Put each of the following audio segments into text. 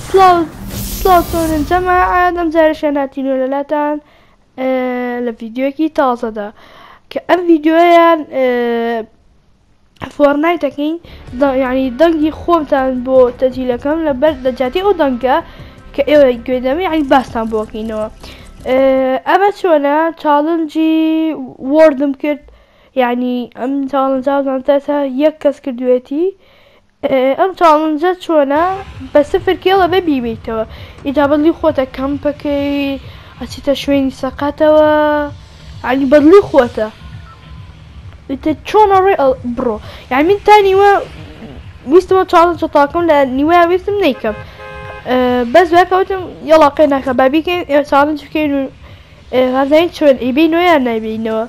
سڵاو جەماعە ئەم جارەشیان هاتینۆ لەلاتان لە ڤیدیۆیەکی تازەدا کە ئەم ڤیدیۆیان فۆرنایتەکەین یعنی دەنگی خۆمتان بۆ تەجیلەکەم لەبەر لە جاتی ئەو دەنگە کە ئێوە گوێدەمی یعنی باستان بۆکەینەوە. ئەمە چۆنە چاڵنجی وەردم کرد یعنی ئەم چاڵنجازانتەسە یەک کەس کردوێتی ئەم چاڵنجە چۆنە بە سفر کێڵە بە بیبیتەوە ئیجا بەدڵی خۆتە کەمپەکەی ئەچیتە شوێنی سەقاتەوە عنی بەدڵی خۆتە چۆنە ڕێ بڕۆ یعنی من تا نیوە ویستمە چاڵنجە تاکەم لە نیوەیە ویستم نەیکەم بەس دوایکەوتم یەڵاقێ ناکە با بیکەین چاڵنج بکەین و غازین چۆن ئیبینەوە یان نایبینەوە.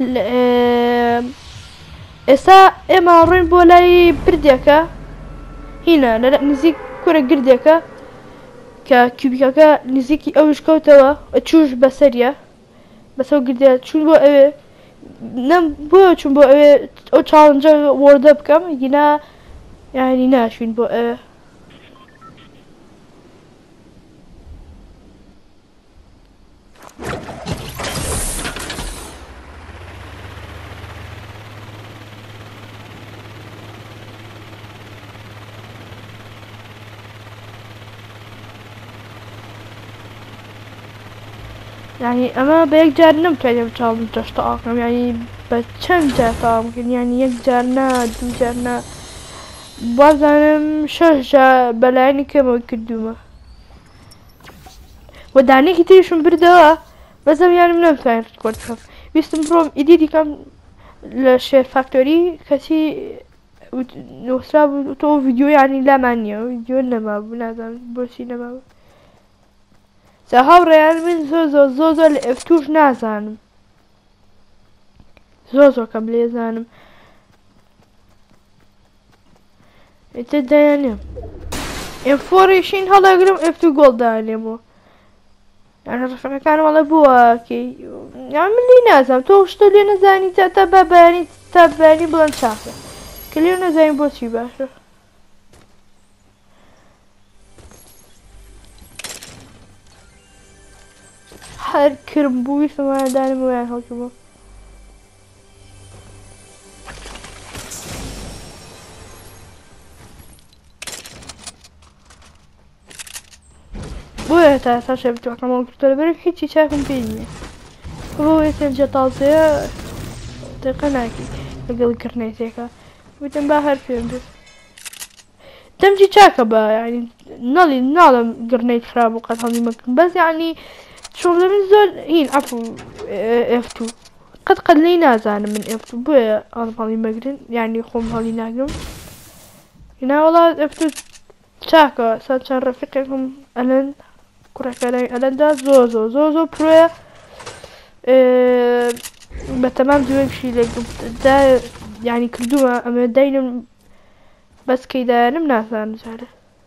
ئێستا ئێمە ڕۆین بۆ لای بردێکە هینە لە نزیک کورە گردێکە کە کیوبیکەکە نزیکی ئەوش کەوتەوە چوش بەسەریە بەسەو گردێ چون بۆ ئەوێ نەم بۆ چون بۆ ئەوێ ئەو چاڵنجە وەردە بکەم گینا یعنی ناشوین بۆ ئەوێ. یعنی ئەمە بە یەک جار نەمتوانێت چاڵنجەش تەواو یعنی بە چەند جار تەواو بکەین یعنی یەک جار نا دوو جار نا بازانم 6 جار بەلایەنی کەمەوە کردومە وە دانەیەکی تریشم بردەوە بەزەم یانم نەمتوانێت ڕکۆرد بکەم ویستم بڕۆم ئیدیتی کەم لە شێر فاکتۆری کەسی نووسرا بوو تۆ ڤیدیۆ یعنی لامان نییە ڤیدیۆ نەمابوو نازانم بۆچی نەمابوو هاوڕێیان من زۆر لە ئەفتوش نازانم زۆر کەم لێزانم ئێتە دایانێم ئێفۆڕیشین هەڵەگرم ئەفتو گۆڵ دانێمەوە یان ڕفەکانم هەڵە بووەکەی یان من لی نازانم تۆ شتە لێ نەزانی تا بەبیانی تا بەیانی بڵند چاکە کە لێ نەزانین بۆچی باشە. هەر کرم بووی سەمانەدانم ویان هەڵکردەوە بۆیە تا ئێستا شێ بتوانم کردە لەبەر هیچی چاکم پێ نییە بۆ ئێسێنجە تازەیە دقە ناکی لەگەڵ کردنێتێکە وتم با هەر پێم بێت دەمجی چاکە بە یعنی نەڵی ناڵم گرنەیت خراپ و قەت هەڵی مەکردم بەس یعنی شغل من زۆر هین ئەفو ئەفتو قەت لی نازانم من ئەفتو بۆیە هەڵی مەگرن یعنی خۆم هەڵی ناگرم هینا وەڵات ئەفتو چاکە سا چەند ڕەفیقێکم ئەلەن کوڕەکەلای ئەلەندا زۆر پرۆیە بەتەمام دوێکشی لێدا یعنی کردووە ئەمە داینم بەس کەیدایانم نازانم جارە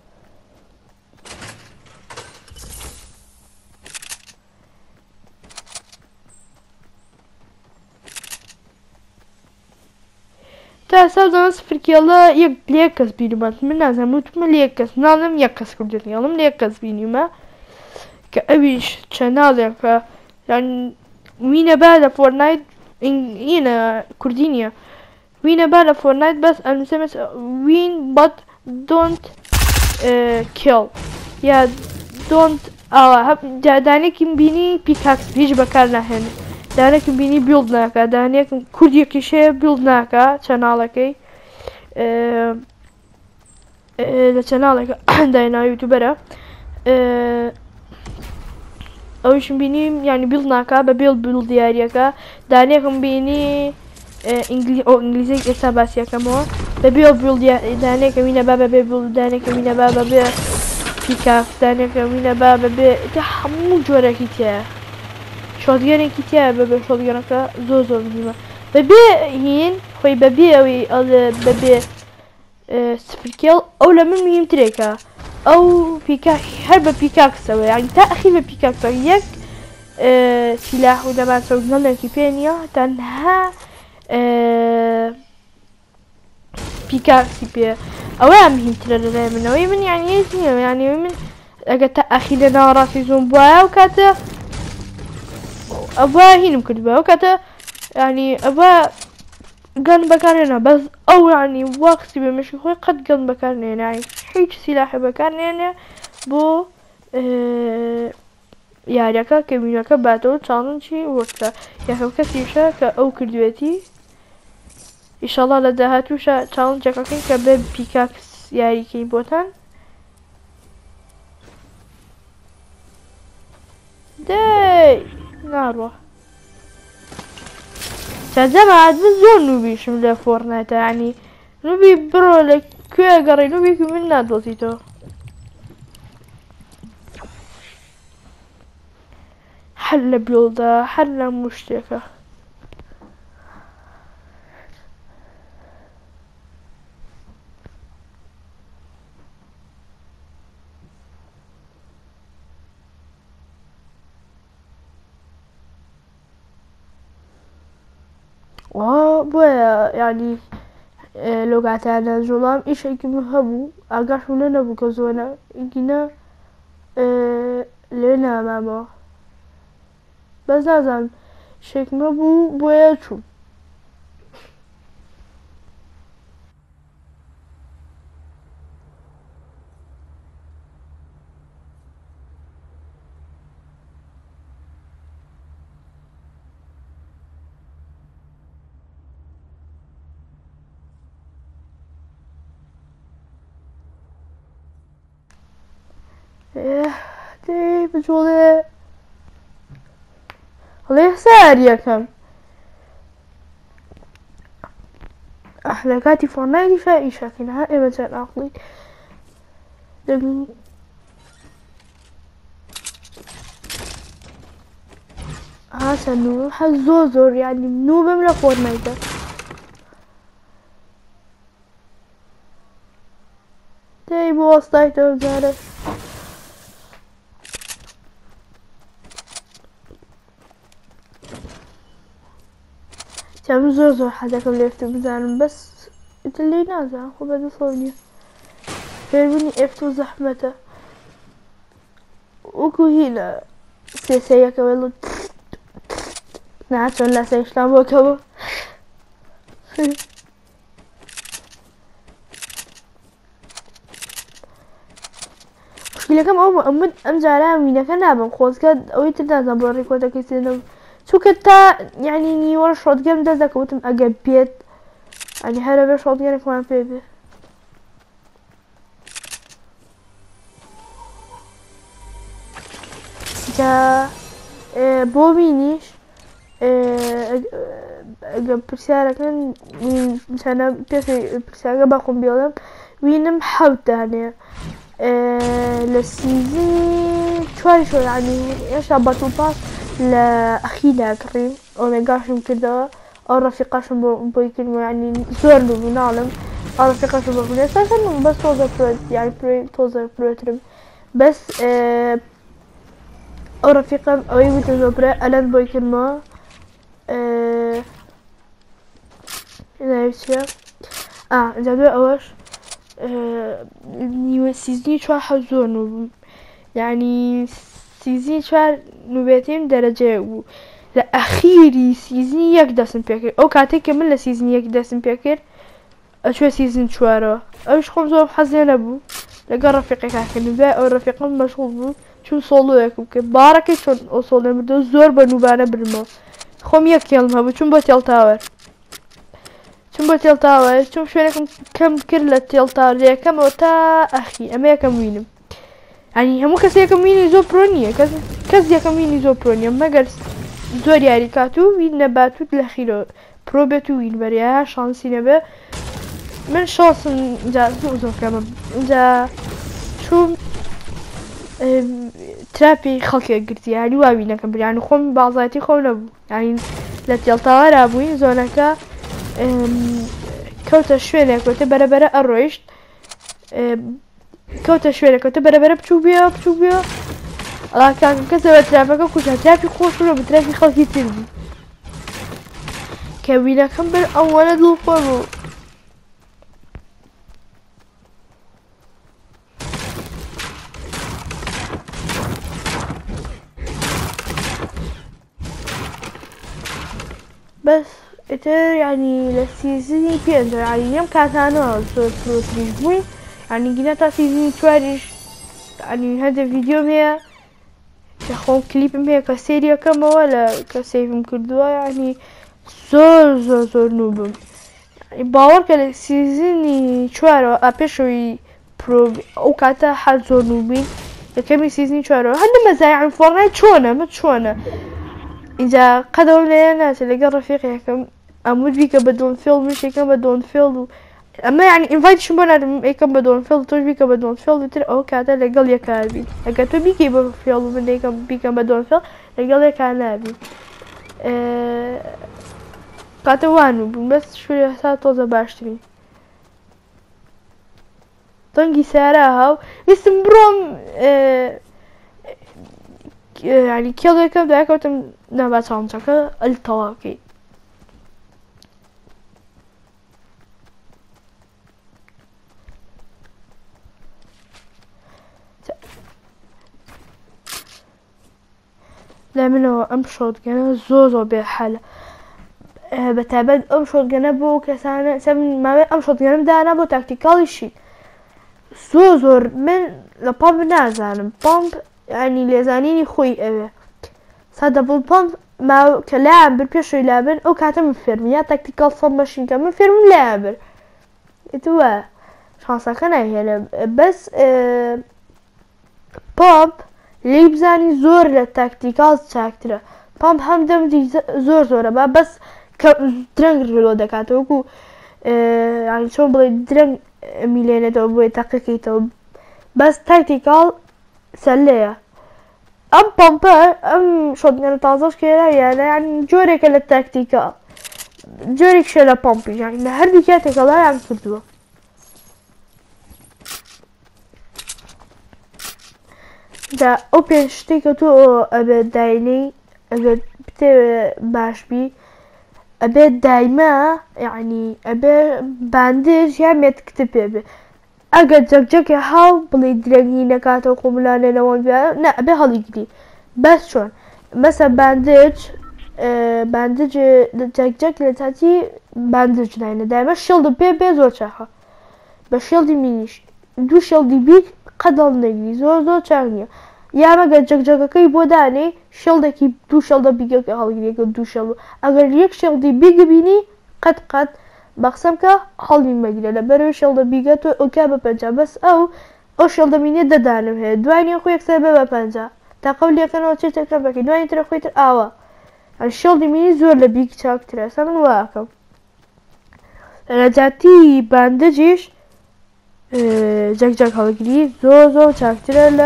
تا ئێستا سفرکێڵە یەک کەس بینیمە من نازانم وتمە لە یەک کەس ناڵم یەک کەس کردێڵم لە یەک کەس بینیمە کە ئەویش چەناڵێکە یان وینە با لە فۆرنایت ئینە کوردی نییە وینە با لە فۆرنایت بەس ئەنووسێمە وین بەت دۆنت کێڵ یا دۆنت ئاوا دانێکیم بینی پیکاکس هیچ بەکار ناهێنێت دانێکم بینی بیڵد ناکە دانێکم کوردیەکیشەیە بیڵد ناکە چەناڵەکەی لە چەناڵێکە دایناوی یوتیوبەرە ئەویشم بینیم یعنی بیڵد ناکە بە بیڵ دیاریەکە دانێکم بینی ئینگلیزی ئێستا باسیەکەمەوە بە بیڵ دانێکە وینە با بەبێ بیڵ دانێکە وینە با بەبێ پیکاک دانێکە وینە با بەبێ هەموو جۆرەکی تایە شۆڵگەرێکی تایە بەبێ شۆڵگەرەکە زۆر بینیمە بەبێ هین خۆی بەبێ ئەوی بەبێ سفرکێڵ ئەو لە من مهمترێکە ئەو پیکاک هەر بە پیکاکسەوە یعنی تا ئەخی بە پیکاکسە یەک سیلاح و دەباسە و نەڵێکی پێ نییە تەنها پیکاکسی پێ ئەوەیان مهمترە لەلای منەوەی من یعنی نییە یعنی من ئەگە تا ئەخی لە ناوەڕاستی زۆم بواە و کاتە ئەوە هینم کردبە و کاتە ینی ئەوە گەن بەکارهێنا بەس ئەو ینی واقسی بە مشکی خۆی قەت گەن بەکارنێنە هیچ سیلاحی بەکارنێنێ بۆ یاریەکە کەمینەکە باتەوە چاڵنجی وەکە یاکەم کەسیشە کە ئەو کردوێتی ئیشەڵا لە داهاتووشە چاڵنجەکەکەین کە بە پیکاکس یاریکەی بۆتان دەی ناڕوە چەندەمات من زۆر نوبیشم لە فۆرنایتە ینی نوبی بڕۆ لە کوێ گەڕی نوبێکی من نادۆزیتەوە هەر لە بیڵدا هەر لە هەموو شتێکە بۆیە ینی لەو کاتانە زۆڵام ئیشێکی من هەبوو ئاگاشم لێ نەبوو کە زۆرە گینە لێ نامامەوە بەس نازانم شێکمە بوو بۆیە چووم دەی بجوڵێ هەڵێ ساریەکەم لە کاتی فۆرنایتیشە ئیشەکەین ها ئێمە چەند ئاقڵی هاسە نو هەز زۆر ینی نو بم لە فۆرنایتە دەی بۆ وەستایتەوە جارە من زۆر حەزەکەم لێفتە بزانم بەس ئیتر لێ نازانم خۆ بەدەستەوە نییە فێربوونی ئێفت و زەحمەتە وەکو هی لە سێسەیەکەوە ناچۆن لە سەیشتان بۆکەوە مشکلەکەم ئەو ئەم جارە وینەکە نابم خۆزگە ئەوەی تر نازانم بۆ ڕێکۆردەکەی سێنەوە چونکە تا ینی نیوەڕ شۆتگەم دەست دەکەوتم ئەگەر بێت ئەنی هەرە بێ شۆتگەرێکمان پێ بێ جا بۆ بینیش ئەگە پرسیارەکەن چەنە پێشی پرسیارەکە بەخۆم بێڵم وینم حەوتە هەنێ لە سیزنی چواری شۆ ینی هێشتا بەتڵ پاس لە ئەخیدا کڕیم ئۆمێگاشم کردەوە ئەو ڕەفیقەشم بۆی کردم ینی زۆر بوو ناڵم ئەو ڕەفیقەشم بۆ کردم ئێستاشم بەس تۆزە یانی تۆزە پرۆترم بەس ئەو ڕەفیقەم ئەوەی وتە زۆپرە ئەلەن بۆی کردمەوە چیە جا دوێ ئەوەش نیوە سیزنی چوار حەوت زۆر نوو بووم یعنی سیزنی چوار نوبێتیم دەرەجەیە بوو لە ئەخیری سیزنی یەک دەستم پێکرد ئەو کاتێک کە من لە سیزنی یەک دەستم پێکرد ئەچوێ سیزن چوارەوە ئەوش خۆم زۆر حەزێ نەبوو لەگەڵ ڕەفیقەکەکردم دوای ئەو ڕەفیقەم مەشغوڵ بوو چوون سۆڵۆیەکم کرد باڕەکەی چۆن ئەو سۆڵێ بردەوە زۆر بە نوبانە برمەوە خۆم یەک کێڵم هەبوو چوون بۆ تێڵتاوەر چوون شوێنێکم کەم کرد لە تێڵتاوەرەکەمەوە تا ئەخی ئەمە یەکەم وینم ینی هەموو کەس یەکەم وینی زۆر پرۆ نییە کەس یەکەم وینی زۆر پرۆ نییە مەگەر زۆر یاری کات و وین نەباتوت لە خیرەوە پرۆ بێت و وین بەریا شانسی نەبێ من شانسم زۆر کەمم اینجا چوون تراپی خەڵکێک گرتی یانی وا وینەکەم بریان و خۆم بازایەتی خۆم نەبوو ینی لە تێڵتاوەرا بووین زۆنەکە کەوتە شوێنێکوتە بەرەبەرە ئەڕۆیشت کەوتە شوێنەکەوتە بەرەبەرە بچوو بێ ئەڵاکان کەسەوە تراپەکە کوشە تراپی خۆشە بە تراپی خەڵکی تر بوو کە وینەکەم بەر ئەوەنە دڵخۆر بوو بەس ئێتر ینی لە سیزنی پێنج ینی لەم کاتانەوە زۆر فرۆتریش بووین ینی گینە تا سیزنی چواریش ینی هەندێک ڤیدیۆم هەیە کە خۆم کلیپم هەیە کە سێریەکەمەوە لە کە سەیڤم کردووە ینی زۆر نووبم باوەڕکە لە سیزنی چوارەوە پێشەوەی ئەو کاتە حەز زۆر نووبین یەکەمی سیزنی چوارەوە هەندە مەزای فۆڕنای چۆنە اینجا قەدەم لێ ناچێت لەگەڵ ڕەفیقێکم ئەمود بیکە بە دۆنفیڵد من شێکەم بە دۆنفیڵد و ئەمە ینی ئینڤایتشم بۆ نادم ئەیکەم بە دۆنفیڵد تۆش بیکە بە دۆنفیڵد تر ئەو کاتە لەگەڵ یەکار بین ئەگەر تۆ بیکەی بە فیڵد و من بیکەم بە دۆنفیڵد لەگەڵ یەکار نابین کاتە وانوو بووم بەس شوێ هەستا تۆزە باشترین تەنگی سارا هاو ویستم بڕۆم ینی کێڵێکم داکەوتم نابا چاڵنجەکە ئەلتەوا بکەیت لە منەوە ئەم شۆتگەنە زۆر بێحەلە بەتایبەت ئەم شۆتگەنە بۆ کەسانە ماوەی ئەم شۆتگەنەم دانا بۆ تاکتیکاڵیشی زۆر من لە پامپ نازانم پامپ ینی لێزانینی خۆی ئەوێ سادەبڵ پامپ کە لایان بر پێشەوەی لابن ئەو کاتە من فێرم یا تاکتیکاڵ فۆم مەشینکە من فێرمم لایان بر ئێتوە شانسەکە ناهێنە بەس پامپ لی بزانی زۆر لە تاکتیکاڵ چاکترە پامپ هەم دەمجی زۆرە با بەس درەنگ ڕۆ دەکاتەوە وەکو ینی چۆن بڵێ درەنگ میلێنێتەوە بۆی تەقەکەیتەوە بەس تاکتیکاڵ سەلەیە ئەم پۆمپە ئەم شۆتگەنە تازەش کێرایانە ینی جۆرێکە لە تاکتیکاڵ جۆرێکشە لە پۆمپیش ینی لە هەردوو کاتێکە لایان کردووە دا ئەو پێنج شتێککە تۆ ئەبێ داینەی ئەگەر بتێ باشبی ئەبێ دایمە ینی ئەبێ باندێژ یا مێتکتە پێ بێ ئەگەر جەکجەکە هاو بڵێ درەنگی نەکاتەوە قوملانێنەوە نە ئەبێ هەڵیگری بەس چۆن مەسە باندێج جەکجەک لە چاچی باندێج داینە دایمە شێڵد پێ بێ زۆر چاخە بە شێڵدی مینیش دوو شێڵدی بیک قەدەڵ نەگری زۆر چاک نییە یامەگە جەکجەکەکەی بۆ دانێ شێڵدێکی دوو شێڵدە بیگەکە هەڵگرێکە دوو شێڵ ئەگەر یەک شێڵدی بیگبینی قەت بەخسەمکە هەڵی مەگرە لە بەرەوەی شێڵدە بیگە تۆ ئەوکا بە پەنجا بەس ئەو شێڵدەمینێ دەدانم هەیە دوای خۆی یەکسەر بێ بە پەنجا تا قەولێکەکەنەوە چێتەکە بەکەی دوای ترە خۆی تر ئاوە شێڵدی مینی زۆر لە بیک چاکترە سە من واکەم لە جاتی باندەجیش جەکجەک هەڵگری زۆر چاکترە لە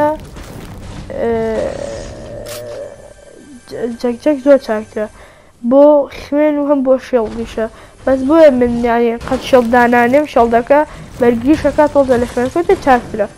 جەکجەک زۆر چاکترە بۆ خوێن و هەم بۆ شێڵدیشە بەس بۆیە من ینی قەت شێڵدانانێم شێڵدەکە بەرگریشەکە تۆزە لە خوێنکەوتە چاکترە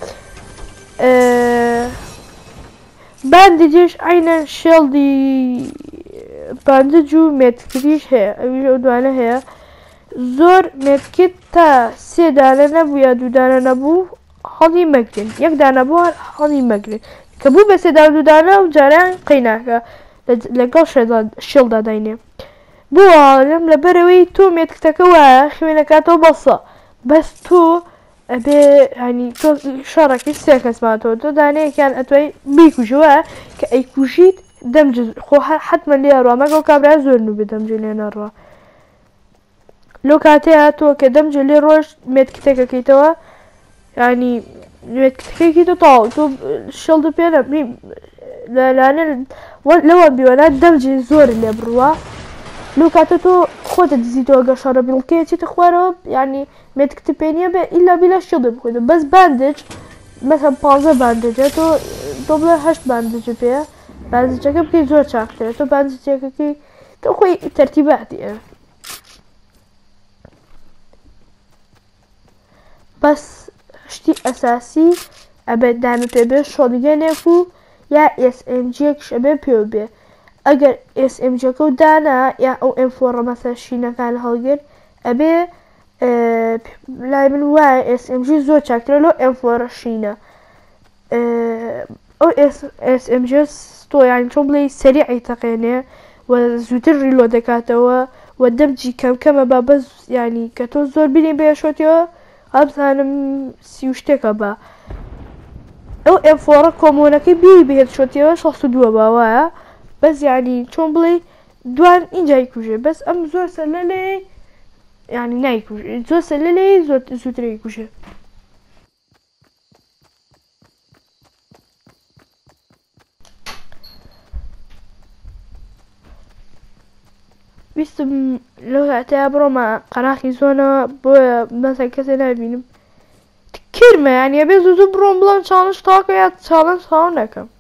باندێجیش عینە شێڵدی باندەج و مێتکریش هەیە ئەویش ئەو دوانە هەیە زۆر مێتکت تا سێ دانە نەبوو یا دوو دانە نەبوو هەڵی مەگرن یەک دانە بووە هەڵی مەگرن کە بوو بە سێدان دوو دانە و جاران قەیناکە لەگەڵ شێڵدا داینێ بۆڵم لە بەرەوەی تۆ مێتکتەکە وایە خوێنەکاتەوە بەسە بەس تۆ ئەبێ ینی تۆ شەڕێکی سێ کەسماتەوە تۆ دانەیەکیان ئەتوای بیکوژەوە کە ئەیکوژیت دەمج خۆ حتممە لێ ڕوا مەگەڵ کابرا زۆر نوو بێ دەمجێ لێ نەڕوە لۆ کاتەیە تۆ کە دەمجێ لێ ڕۆژ مێتکتەکەکەیتەوە ینی مێتکتەکەیکی تۆ تاڵ تۆ شێڵدە پێ لەلانە لەوە بیوەنا دەمجێ زۆر لێ بڕوە لۆ کاتە تۆ خۆتە دزیتەوە گە شەڕە بڵکەیە چێتە خوارەوە ینی مێتکتە پێنیە بێ ئیلا بیلا شێڵدە بخۆیتە بەس باندێج مەسەڵەن 15 باندێجە تۆ بڵێ 8 باندێجە پێەیە باندێجەکە بکەی زۆر چاکترە تۆ باندێجەکەکەی تۆ خۆی تەرتیباتی بەس شتی ئەساسی ئەبێت دامە پێ بێ شۆڵگەنێک و یا SMG-یەکش ئەبێ پێ بێ ئەگەر SMG-ەکە و دانا یا ئەو ئەمفۆڕە مەسە شینەکان هەڵگر ئەبێ لای من وایە SMG زۆر چاکترە لەو ئەمفۆڕە شینە ئەو SMG تۆ یانی چۆن بڵێ سەریعی تەقێنێ و زووتر ڕیلۆ دەکاتەوە وەدەمجی کەمکەمە بە بەس ینی کە تۆ زۆر بینی بێشۆتیەوە ئەمزانم سی و شتێکە بە ئەو ئەفۆڕە کۆمۆنەکەی بیر بهێت شۆتیەوە 62 باوایە بەس ینی چۆن بڵێ دوان اینجای کوژێ بەس ئەم زۆر سەر لە لێ ینی نایکوژ زۆر سەر لە لێ زۆر زووترێکی کوژێ ویستم لەو هاتەیە بڕۆمە قەناخی زۆنەوە بۆیە بەسە کەسێ نبینم کرمە ینی ئەبێ زوو زوو بڕۆم بڵێم چاڵنج تاکە یا چاڵنج تاوا نەکەم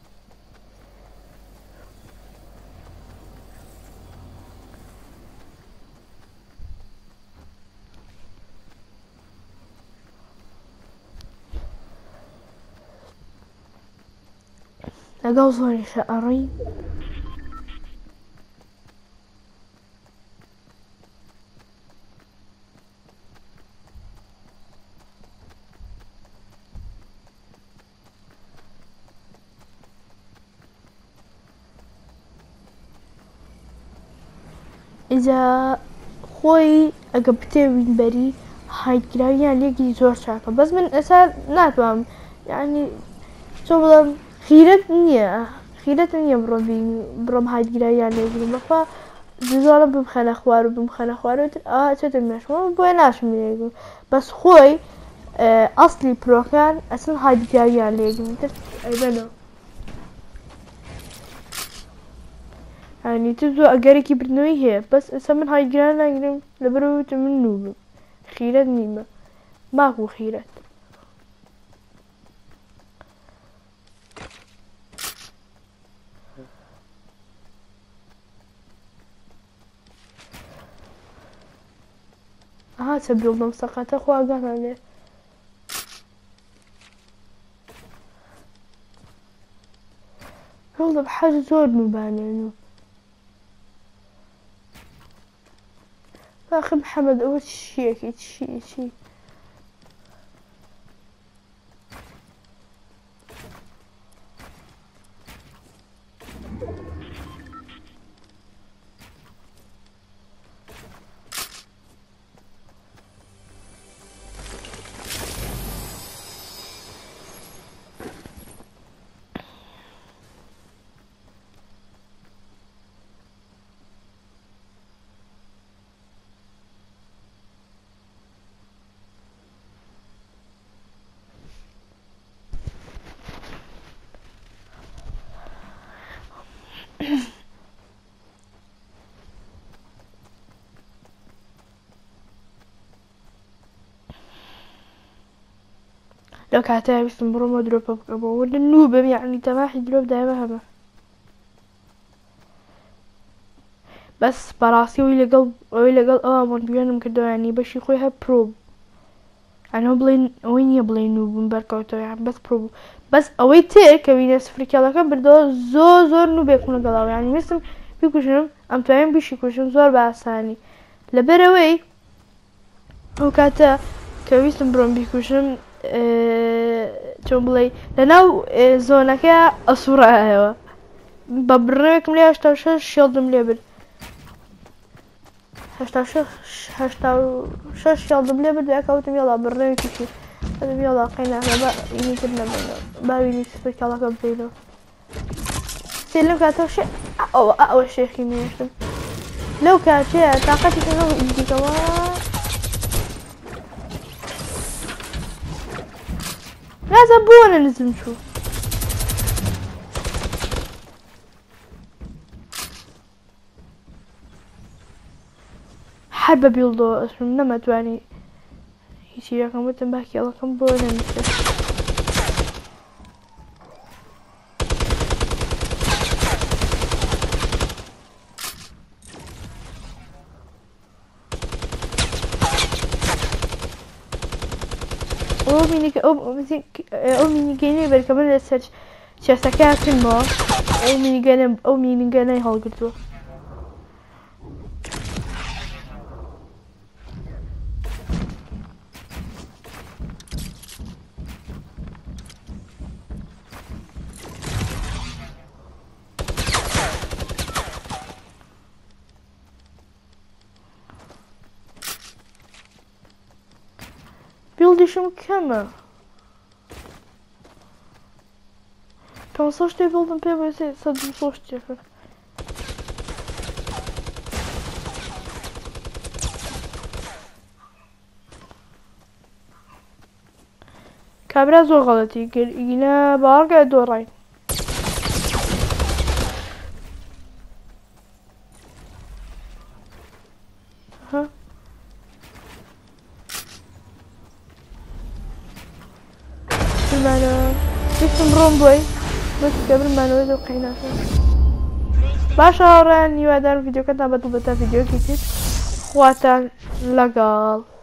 لەگەڵ زۆریشە ئەڕۆی ئیجا خۆی ئەگە بتێوین بەری هایدگراویان لێکی زۆر چاکە بەس من ئێستا ناتوانم ینی چۆ بڵێم خیرەت نییە بڕۆم هایدگراویان لێگرم بەخوا زۆرە بمخەنە خوار و بمخەنە خوارەوەتر چێتە مێشمەوە بۆیە ناشم لێگرم بەس خۆی ئەسلی پرۆکان ئەسن هایدگراویان لێگرم تر ئەیبەنەوە ینی تو زۆر ئەگەرێکی بردنەوەی هەیە بەس ئێستا من هایدگران ناگرم لەبەرەوەی من نووبم خیرەت نیمە ماکو خیرەت چە بیڵدەم سەقاتە خواگەهان لێ بیڵدەم حەج زۆر نووبانێن و باخی محەممەد ئەوە چیەکی چی لەو کاتەیە ویستم بڕۆمە درۆپە بکەمەوە نووبم یعنی تەماحی درۆپ دایمە هەمە بەس بەڕاستی ئەوەی لەگەڵ ئەوە دوێنم کردەوە ینی بەشی خۆی هە پرۆ ئەنەوە بڵێن ئەوەی نییە بڵێن نووبم بەرکەوتەوە یان بەس پرۆ بوو بەس ئەوەی تر کە وینە سفرکێڵەکەم بردەوە زۆر نووبێکم لەگەڵاوە ینی ویستم بیکوژم ئەم توانیم بیشی کوژم زۆر بە ئاسانی لەبەرەوەی ئەو کاتە کە ویستم بڕۆم بیکوژم چۆن بڵێ لەناو زۆنەکە ئەسوورایەوە بە بڕێوێکم لێ 86 شێڵدم لێ برد 86 شێڵدم لێ برد کەوتم یاڵا بڕێوێکیشی ئەدەم یاڵا قەیناکە بەئینی تر نەبێنەوە باوینی سفرکێڵەکە ببینەوە سێ لەو کاتەوە ئەوە شێخی نوێشتم لەو کاتەیە تااقەتی کەەوە ئیدیکەوە لازم بۆنە نزم چوو هەر بە بیڵدەوە ئەسم نەمەتوانی هیچی یەکەم وتم باکێڵەکەم بۆ نەنووسێت ئەو مینیگەینەی بەرکەمە لەسەر چێسەکە کردمەوە ئەو مینیگەنەی هەڵگرتووە بڵدیشم کەمە 500 شتێ بڵدم پێ بێ 100 شتێکە کابرا زۆر غەڵەتی کرد ئینە باوەڕکە دۆڕای برمانەوە دەستم ڕۆم بۆی بەسکە برمانەوە دەو قەیناسە باشە هاوڕێیان هیوادارم ڤیدیۆکەتان بەدڵ بێتە ڤیدیۆکی تر خواتان لەگەڵ